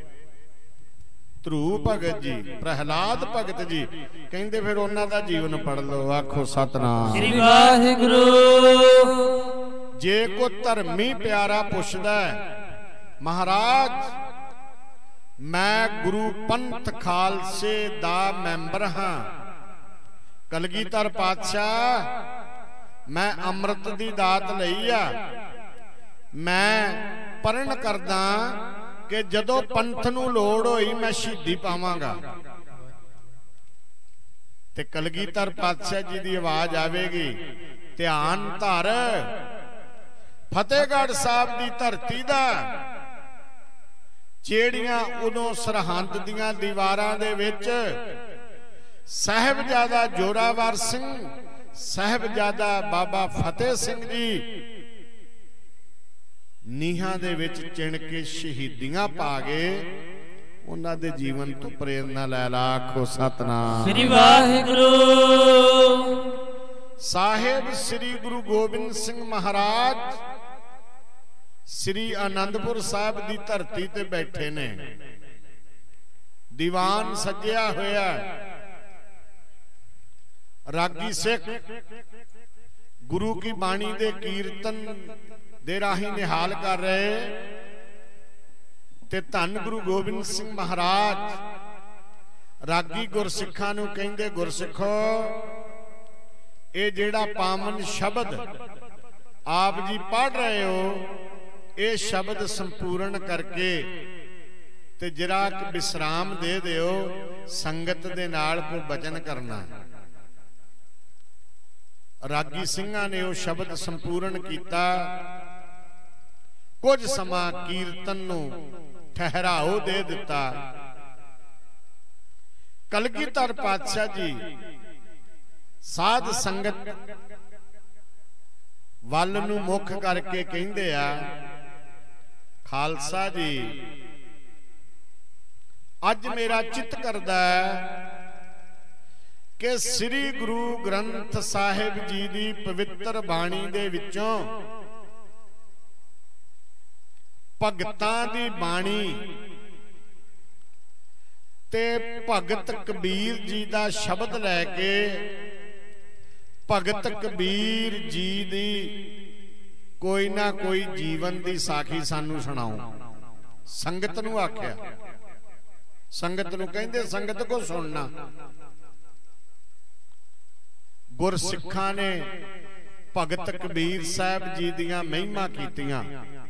ਧਰੂ ਭਗਤ ਜੀ ਪ੍ਰਹਿਲਾਦ ਭਗਤ ਜੀ ਕਹਿੰਦੇ ਫਿਰ ਉਹਨਾਂ ਦਾ ਜੀਵਨ ਪੜ ਲਓ ਆਖੋ ਸਤਨਾਮ ਸ੍ਰੀ ਵਾਹਿਗੁਰੂ ਜੇ ਕੋ ਧਰਮੀ ਪਿਆਰਾ ਪੁੱਛਦਾ ਮਹਾਰਾਜ ਮੈਂ ਗੁਰੂ ਪੰਥ ਖਾਲਸੇ ਦਾ ਮੈਂਬਰ ਹਾਂ ਕਲਗੀਧਰ ਪਾਤਸ਼ਾਹ ਮੈਂ ਅੰਮ੍ਰਿਤ ਦੀ ਦਾਤ ਲਈ ਆ ਮੈਂ ਪਰਨ ਕਰਦਾ ਕਿ ਜਦੋਂ ਪੰਥ ਨੂੰ ਲੋੜ ਹੋਈ ਮੈਂ ਸ਼ਹੀਦੀ ਪਾਵਾਂਗਾ ਤੇ ਕਲਗੀਧਰ ਪਾਤਸ਼ਾਹ ਜੀ ਦੀ ਆਵਾਜ਼ ਆਵੇਗੀ ਧਿਆਨ ਧਰ ਫਤਿਹਗੜ੍ਹ ਸਾਹਿਬ ਦੀ ਧਰਤੀ ਦਾ ਜਿਹੜੀਆਂ ਉਦੋਂ ਸਰਹੰਦ ਦੀਆਂ ਦੀਵਾਰਾਂ ਦੇ ਵਿੱਚ ਸਾਹਿਬਜ਼ਾਦਾ ਜੋਰਾਵਰ ਸਿੰਘ ਸਾਹਿਬਜ਼ਾਦਾ ਬਾਬਾ ਫਤਿਹ ਸਿੰਘ ਜੀ ਨੀਹਾਂ ਦੇ ਵਿੱਚ ਚਿਣ ਕੇ ਸ਼ਹੀਦੀਆਂ ਪਾ ਗਏ ਉਹਨਾਂ ਦੇ ਜੀਵਨ ਤੋਂ ਪ੍ਰੇਰਨਾ ਲੈ ਲਾ ਆਖੋ ਸਤਨਾਮ ਸ੍ਰੀ ਵਾਹਿਗੁਰੂ ਸਾਹਿਬ ਸ੍ਰੀ ਗੁਰੂ ਗੋਬਿੰਦ ਸਿੰਘ ਮਹਾਰਾਜ ਸ੍ਰੀ ਆਨੰਦਪੁਰ ਸਾਹਿਬ ਦੀ ਧਰਤੀ ਤੇ ਬੈਠੇ ਨੇ ਦੀਵਾਨ ਸਜਿਆ ਹੋਇਆ ਰਾਗੀ ਸਿੱਖ ਗੁਰੂ ਕੀ ਬਾਣੀ ਦੇ ਕੀਰਤਨ ਦੇ ਰਾਹੀਂ ਨਿਹਾਲ ਕਰ ਰਹੇ ते धन गुरु गोबिंद सिंह महाराज रागी गुरसिखां नूं कहिंदे, गुरसिखो ये जिहड़ा पावन शब्द आप जी पढ़ रहे हो, ये शब्द संपूर्ण करके ते जरा विश्राम दे दिओ, संगत दे नाल कोई बचन करना। रागी सिंघां ने वो शब्द संपूर्ण किया। कुछ समा कीर्तन नूं ठहराओ दे दिता। कलगीधर पातशाह जी साध संगत वल नूं मुख करके कहिंदे आ, खालसा जी अज मेरा चित करदा है कि श्री गुरु ग्रंथ साहिब जी दी पवित्र बाणी दे विचों भगतां दी बाणी ते भगत कबीर जी दा शब्द लैके भगत कबीर जी दी कोई ना कोई जीवन दी साखी सानू सुणाओ। संगत नू आख्या, संगत नू कहंदे संगत को सुनना। गुरसिखां ने भगत कबीर साहब जी दियां महिमा कीतियां।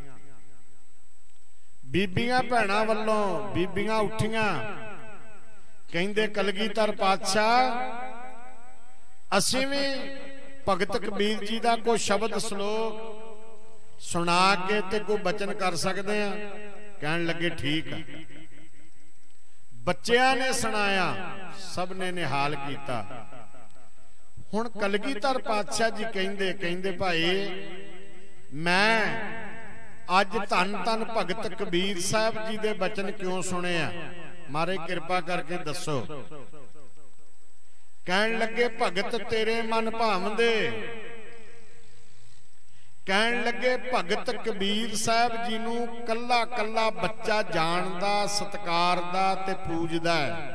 बीबियां भैणां वल्लों बीबियां उठियां, कहंदे कलगीधर पातशाह असीं भी भगत कबीर जी दा कोई शब्द श्लोक सुना के ते कोई बचन कर सकते हैं। कहन लगे ठीक है। बच्चियां ने सुनाया, सब ने निहाल किया। हुण कलगीधर पातशाह जी कहंदे कहंदे भाई मैं अज धन धन भगत कबीर साहब जी दे बचन क्यों सुने आ, मारे कृपा करके दसो। कहन लगे भगत तेरे मन भावंदे। कहन लगे भगत कबीर साहब जी नूं कल्ला कल्ला बच्चा जानदा, सत्कारदा ते पूजदा है।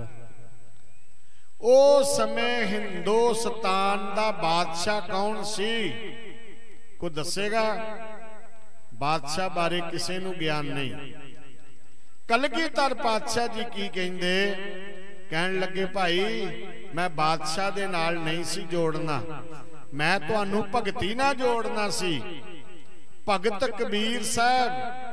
ओ समय हिंदुस्तान दा बादशाह कौन सी, कोई दसेगा? बादशाह बारे किसी नूं ज्ञान नहीं। कलगीधर पातशाह जी की कहंदे, कहन लगे भाई मैं बादशाह दे नाल नहीं सी जोड़ना, मैं तुहानू भगती ना जोड़ना सी। भगत कबीर साहब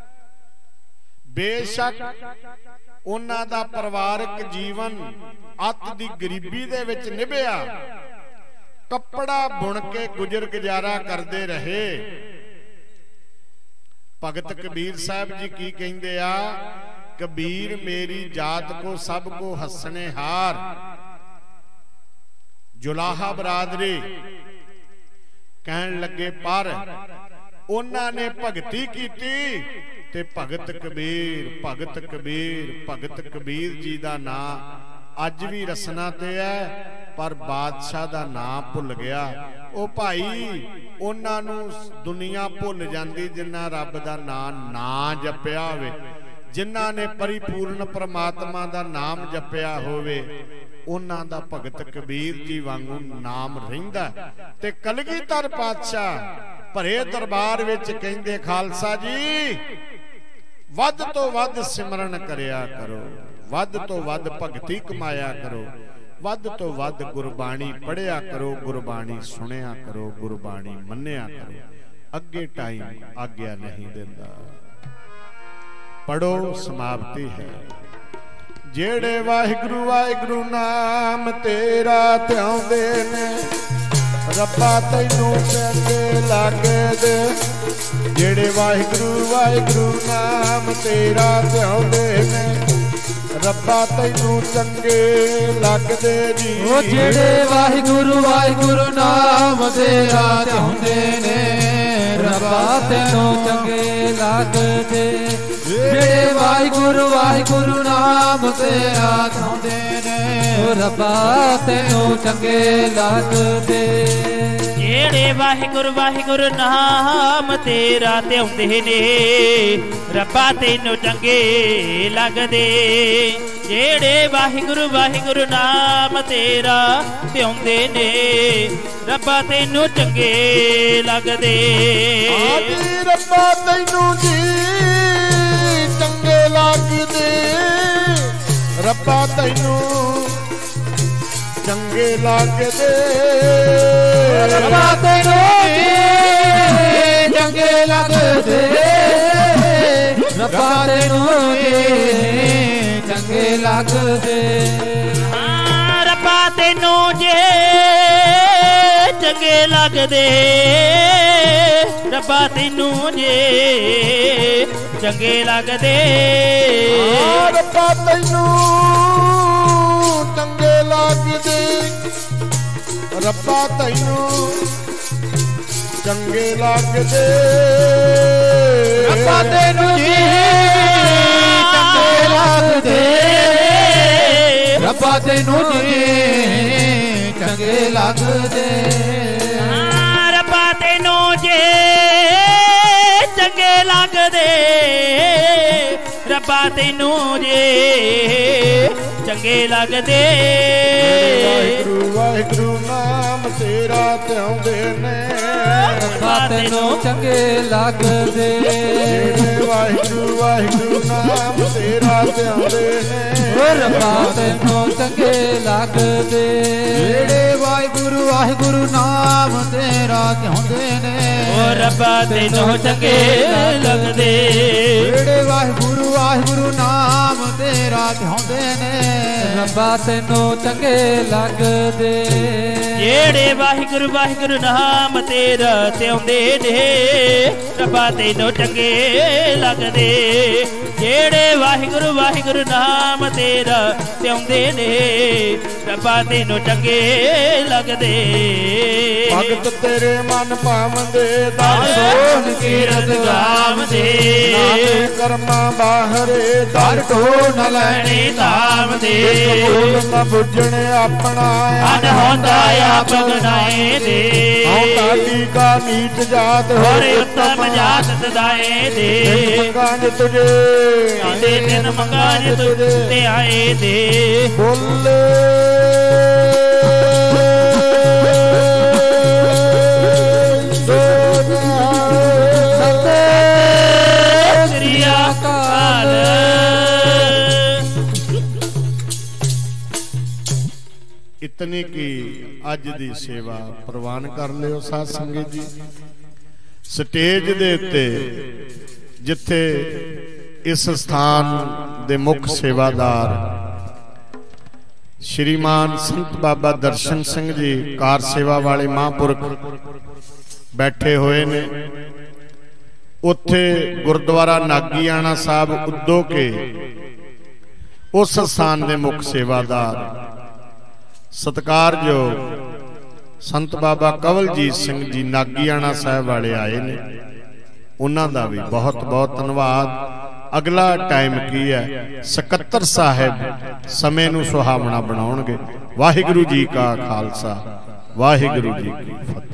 बेशक उन्हां दा परिवारक जीवन अत दी गरीबी दे विच निभया, कपड़ा बुन के गुजर गुजारा करते रहे। भगत कबीर साहब जी की कहंदे आ, कबीर मेरी जात को सब को हसने हार। जुलाहा बरादरी कहन लगे पर उन्हां ने भगती कीती ते भगत कबीर भगत कबीर भगत कबीर जी दा नाम अज भी रसना ते है, पर बादशाह दा नाम भुल गया। ओ भाई उन्हां नूं दुनिया भुल जांदी जिन्हां रब दा नाम ना जपिया होवे, जिन्हां ने परिपूर्ण परमात्मा दा नाम जपिया होवे, उन्हां दा भगत कबीर जी वांगू नाम रहिंदा। ते कलगीधर पातशाह भरे दरबार विच कहंदे, खालसा जी वध तो वध सिमरन करिया करो, वध तो वध भगती कमाया करो, वध तो वध गुरबाणी पढ़िया करो, गुरबाणी सुनिया करो, गुरबाणी मन्निया करो। अगे टाइम आज्ञा नहीं देता। पढ़ो समाप्ति है। जेड़े वाहिगुरु वाहिगुरु नाम तेरा ध्याउंदे ने, रब्बा तैनू चंगे लगदे। जेड़े वाहिगुरु वाहिगुरु नाम तेरा ध्याउंदे ने, रब्बा तैनू चंगे लगदे जी। ओ जेड़े वाहिगुरु वाहिगुरु नाम तेरा ध्याउंदे ने, रब्बा तैनू चंगे लगदे। जेड़े वाहिगुरु वाहिगुरु नाम तेरा ध्याउंदे ने, रब्बा तैनू चंगे लगदे। जेड़े वाहिगुरु वाहिगुरु नाम तेरा ध्याउंदे ने, रब्बा तैनू चंगे लगदे। जेड़े वाहिगुरु वाहिगुरु नाम तेरा ध्याउंदे ने, रब्बा तैनू चंगे लगदे। आजी रब्बा तैनू जी ਲੱਗਦੇ ਰੱਬਾ ਤੈਨੂੰ ਚੰਗੇ ਲੱਗਦੇ ਰੱਬਾ ਤੈਨੂੰ ਚੰਗੇ ਲੱਗਦੇ ਰੱਬਾ ਤੈਨੂੰ ਚੰਗੇ ਲੱਗਦੇ ਹਾਂ ਰੱਬਾ ਤੈਨੂੰ ਜੇ ਚੰਗੇ ਲੱਗਦੇ ਰੱਬਾ ਤੈਨੂੰ ਜੇ ਚੰਗੇ ਲੱਗਦੇ ਰੱਬਾ ਤੈਨੂੰ ਚੰਗੇ ਲੱਗਦੇ ਰੱਬਾ ਤੈਨੂੰ ਚੰਗੇ ਲੱਗਦੇ ਰੱਬਾ ਤੈਨੂੰ ਜੀ ਚੰਗੇ ਲੱਗਦੇ ਰੱਬਾ ਤੈਨੂੰ ਜੀ ਚੰਗੇ ਲੱਗਦੇ ਹਾਂ ਰੱਬਾ ਤੈਨੂੰ ਜੇ ਚੰਗੇ ਲੱਗਦੇ ਰੱਬਾ ਤੈਨੂੰ ਜੇ ਚੰਗੇ ਲੱਗਦੇ ਵਾਹਿਗੁਰੂ ਵਾਹਿਗੁਰੂ ਨਾਮ ਤੇਰਾ ਧਿਆਉਂਦੇ ਨੇ ਰੱਬਾ ਤੈਨੂੰ ਚੰਗੇ ਲੱਗਦੇ ਵਾਹਿਗੁਰੂ ਵਾਹਿਗੁਰੂ ਨਾਮ ਤੇਰਾ ਧਿਆਉਂਦੇ ਨੇ ਰੱਬਾ ਤੈਨੂੰ ਚੰਗੇ ਲੱਗਦੇ ਜਿਹੜੇ ਵਾਹਿਗੁਰੂ ਵਾਹਿਗੁਰੂ ਨਾਮ ਤੇਰਾ ਧਿਆਉਂਦੇ ਨੇ ਓ ਰੱਬਾ ਤੈਨੂੰ ਚੰਗੇ ਲੱਗਦੇ ਜਿਹੜੇ ਵਾਹਿਗੁਰੂ ਵਾਹਿਗੁਰੂ ਨਾਮ ਤੇਰਾ ਧਿਆਉਂਦੇ ਨੇ ਰੱਬਾ ਤੈਨੂੰ ਚੰਗੇ ਲੱਗਦੇ ਜਿਹੜੇ ਵਾਹਿਗੁਰੂ ਵਾਹਿਗੁਰੂ ਨਾਮ ਤੇਰਾ ਧਿਆਉਂਦੇ ਨੇ ਰੱਬਾ ਤੈਨੂੰ ਚੰਗੇ ਲੱਗਦੇ ਜਿਹੜੇ ਵਾਹਿਗੁਰੂ ਵਾਹਿਗੁਰੂ ਨਾਮ ਤੇਰਾ ਧਿਆਉਂਦੇ ਨੇ ਰੱਬਾ ਤੈਨੂੰ ਚੰਗੇ ਲੱਗਦੇ ਭਗਤ ਤੇਰੇ ਮਨ ਭਾਵੰਦੇ ਦਰ ਸੋਨ ਕੀਰਤ ਗਾਵਦੇ ਕਰਮਾਂ ਬਾਹਰੇ ਦਰ ਢੋਲ ਨ ਲੈਣੇ ਧਾਮ ਦੇ ਨਾ ਬੁੱਝਣ ਆਪਣਾ ਅਨ ਹੁੰਦਾ ਆਪ ਗਨਾਏ ਦੇ ਤਾਡੀ ਕਾ ਨੀਚ ਜਾਤ ਹੋਰ ਉੱਤਮ ਜਾਤ ਸਦਾਏ ਦੇ ਮੰਗਾਂ ਤੁਝੇ ਆਂਦੇ ਦਿਨ ਮੰਗਾਂ ਤੁਝੇ ਤੇ ਆਏ ਦੇ ਬੋਲੇ ਸ੍ਰੀ ਅਕਾਲ ਇਤਨੀ ਕੀ ਅੱਜ ਦੀ ਸੇਵਾ ਪ੍ਰਵਾਨ ਕਰ ਲਿਓ ਸਾਧ ਸੰਗਤ ਜੀ। ਸਟੇਜ ਦੇ ਉੱਤੇ ਜਿੱਥੇ ਇਸ ਸਥਾਨ ਦੇ ਮੁੱਖ ਸੇਵਾਦਾਰ ਸ਼੍ਰੀਮਾਨ ਸੰਤ ਬਾਬਾ ਦਰਸ਼ਨ ਸਿੰਘ ਜੀ ਕਾਰ ਸੇਵਾ ਵਾਲੇ ਮਹਾਂਪੁਰਖ ਬੈਠੇ ਹੋਏ ਨੇ, ਉੱਥੇ ਗੁਰਦੁਆਰਾ ਨਾਗੀਆਣਾ ਸਾਹਿਬ ਉਦੋਂ ਕੇ ਉਸ ਸਥਾਨ ਦੇ ਮੁੱਖ ਸੇਵਾਦਾਰ ਸਤਿਕਾਰਯੋਗ ਸੰਤ ਬਾਬਾ ਕਵਲਜੀਤ ਸਿੰਘ ਜੀ ਨਾਗੀਆਣਾ ਸਾਹਿਬ ਵਾਲੇ ਆਏ ਨੇ, ਉਹਨਾਂ ਦਾ ਵੀ ਬਹੁਤ ਬਹੁਤ ਧੰਨਵਾਦ। ਅਗਲਾ ਟਾਈਮ ਕੀ ਹੈ, ਸਕੱਤਰ ਸਾਹਿਬ ਸਮੇਂ ਨੂੰ ਸੁਹਾਵਣਾ ਬਣਾਉਣਗੇ। ਵਾਹਿਗੁਰੂ ਜੀ ਕਾ ਖਾਲਸਾ, ਵਾਹਿਗੁਰੂ ਜੀ ਕੀ ਫਤਿਹ।